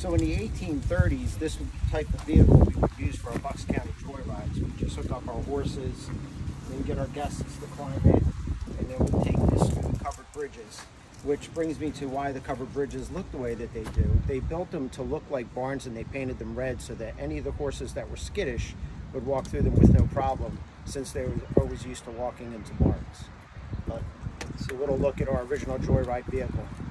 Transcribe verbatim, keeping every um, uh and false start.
So in the eighteen thirties, this type of vehicle we would use for our Bucks County joyrides. We just hook up our horses, and then get our guests to climb in, and then we take this through the covered bridges. Which brings me to why the covered bridges look the way that they do. They built them to look like barns, and they painted them red so that any of the horses that were skittish would walk through them with no problem, since they were always used to walking into barns. But it's a little look at our original joyride vehicle.